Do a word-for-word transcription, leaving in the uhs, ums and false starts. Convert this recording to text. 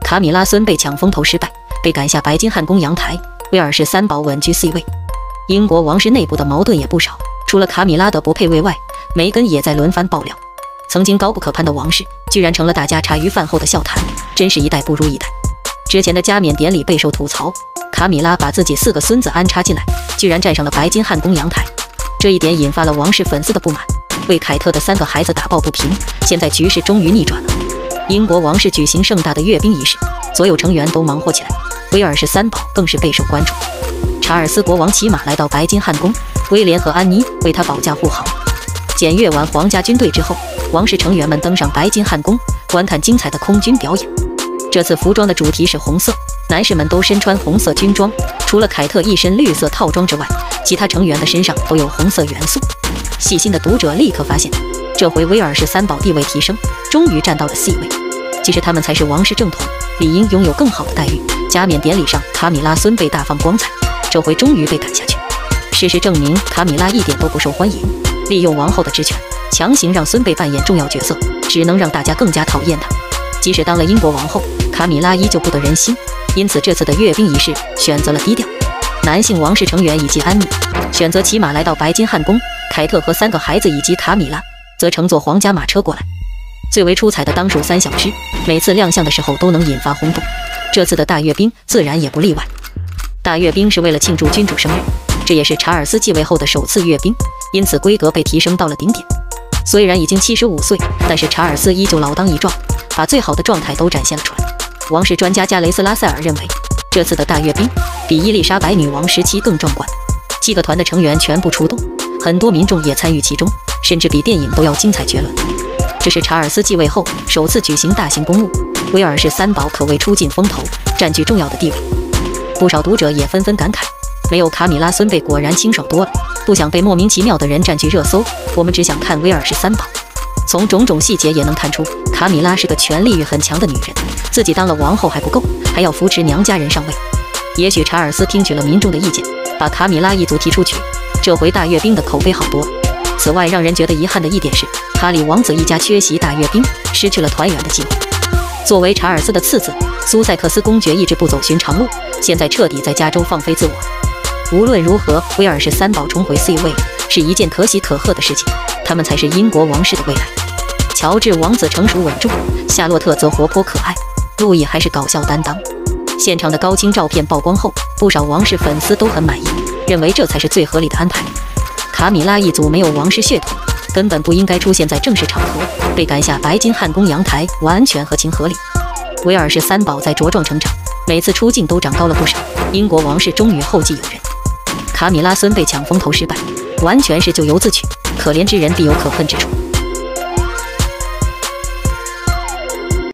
卡米拉孙被抢风头失败，被赶下白金汉宫阳台，威尔士三宝稳居 C 位。英国王室内部的矛盾也不少，除了卡米拉的不配位外，梅根也在轮番爆料。曾经高不可攀的王室，居然成了大家茶余饭后的笑谈，真是一代不如一代。之前的加冕典礼备受吐槽，卡米拉把自己四个孙子安插进来，居然站上了白金汉宫阳台，这一点引发了王室粉丝的不满，为凯特的三个孩子打抱不平。现在局势终于逆转了，英国王室举行盛大的阅兵仪式，所有成员都忙活起来，威尔士三宝更是备受关注。查尔斯国王骑马来到白金汉宫，威廉和安妮为他保驾护航。检阅完皇家军队之后，王室成员们登上白金汉宫，观看精彩的空军表演。这次服装的主题是红色，男士们都身穿红色军装，除了凯特一身绿色套装之外，其他成员的身上都有红色元素。细心的读者立刻发现，这回威尔士三宝地位提升，终于站到了 C 位。其实他们才是王室正统，理应拥有更好的待遇。加冕典礼上，卡米拉孙被大放光彩，这回终于被赶下去。事实证明，卡米拉一点都不受欢迎，利用王后的职权，强行让孙辈扮演重要角色，只能让大家更加讨厌她。即使当了英国王后，卡米拉依旧不得人心，因此这次的阅兵仪式选择了低调。男性王室成员以及安妮选择骑马来到白金汉宫，凯特和三个孩子以及卡米拉则乘坐皇家马车过来。最为出彩的当属三小只，每次亮相的时候都能引发轰动，这次的大阅兵自然也不例外。大阅兵是为了庆祝君主生日，这也是查尔斯继位后的首次阅兵，因此规格被提升到了顶点。虽然已经七十五岁，但是查尔斯依旧老当益壮，把最好的状态都展现了出来。王室专家加雷斯拉塞尔认为，这次的大阅兵比伊丽莎白女王时期更壮观，七个团的成员全部出动，很多民众也参与其中，甚至比电影都要精彩绝伦。这是查尔斯继位后首次举行大型公务，威尔士三宝可谓出尽风头，占据重要的地位。不少读者也纷纷感慨，没有卡米拉孙辈果然清爽多了，不想被莫名其妙的人占据热搜，我们只想看威尔士三宝。从种种细节也能看出，卡米拉是个权力欲很强的女人，自己当了王后还不够，还要扶持娘家人上位。也许查尔斯听取了民众的意见，把卡米拉一族踢出去，这回大阅兵的口碑好多了。此外，让人觉得遗憾的一点是，哈里王子一家缺席大阅兵，失去了团圆的机会。作为查尔斯的次子，苏塞克斯公爵一直不走寻常路，现在彻底在加州放飞自我。无论如何，威尔士三宝重回 C 位是一件可喜可贺的事情，他们才是英国王室的未来。乔治王子成熟稳重，夏洛特则活泼可爱，路易还是搞笑担当。现场的高清照片曝光后，不少王室粉丝都很满意，认为这才是最合理的安排。卡米拉一族没有王室血统，根本不应该出现在正式场合，被赶下白金汉宫阳台完全合情合理。威尔士三宝在茁壮成长，每次出镜都长高了不少，英国王室终于后继有人。卡米拉孙被抢风头失败，完全是咎由自取，可怜之人必有可恨之处。